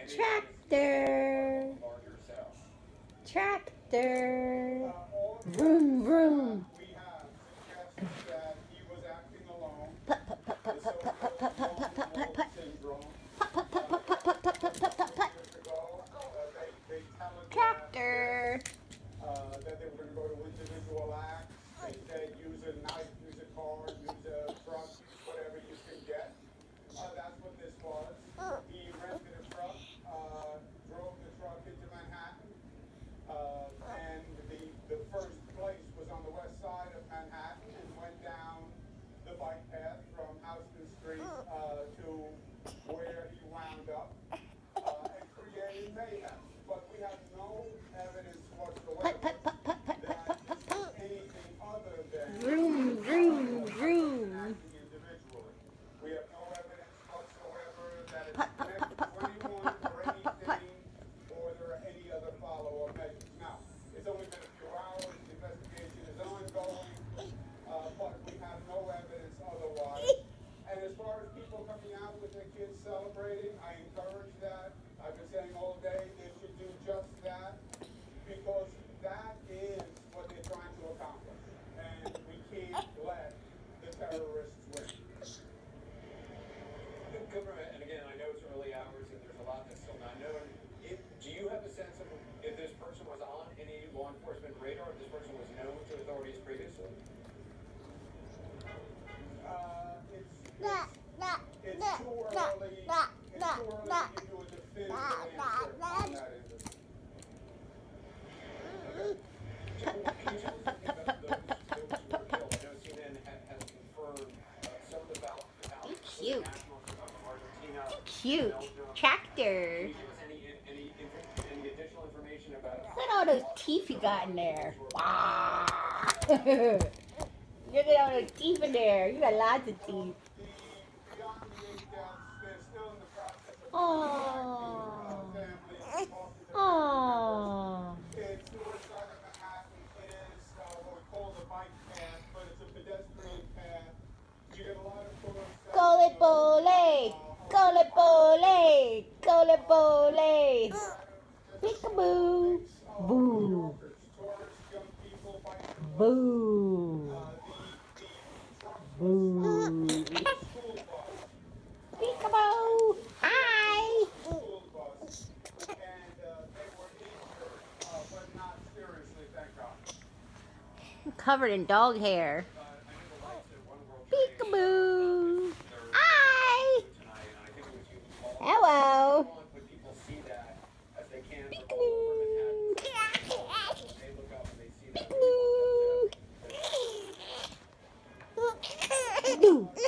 Tractor. Tractor. Vroom, vroom. Put, put, put, put, put, put, put, put, put, put, put, put, put. Put, put, put, put, put, put, put, put, put, put. Tractor. That they were going to go to individual acts. They said use a knife, use a car, use a truck, use whatever you can get. That's what this was. He rented a truck, drove the truck into Manhattan, and the first place was on the west side of Manhattan and went down the bike path from Houston Street to where he wound up and created mayhem. But we have no evidence whatsoever Put, put, put, put, put, put, put, put, put. anything other than Vroom, vroom, vroom. individually. We have no evidence whatsoever that it's Put, put, put, connected put, to put, put, anyone put, put, or put, put. anything, or there are any other follow-up measures. Now, it's only been a few hours, the investigation is ongoing, but we have no evidence otherwise. And as far as people coming out with their kids celebrating, I encourage that. I've been saying all day they should do just that, because that is what they're trying to accomplish. And we can't let the terrorists win. Governor, and again, I know it's early hours and there's a lot that's still not known. Do you have a sense of if this person was on any law enforcement radar, if this person was known to authorities previously? It's too early. It's too early to give you a definitive answer on that individual. Can you tell us something about those who were killed? I know CNN has confirmed some of the fatalities. Cute. Argentina, Cute. Belgium. Tractor. Can you give us any additional information about Look at all those teeth you got in there. Wow. Look at all those teeth in there. You got lots of teeth. Oh. Oh. It's the west side of Manhattan. It is what we call the bike path, but it's a pedestrian path. You get a lot of tourists. Cole pole. Cole pole. Cole pole. Peekaboo. Boo. Boo. Boo. Peekaboo. Hi. I'm covered in dog hair. Peekaboo. Hi. Hello. Peekaboo. Peekaboo.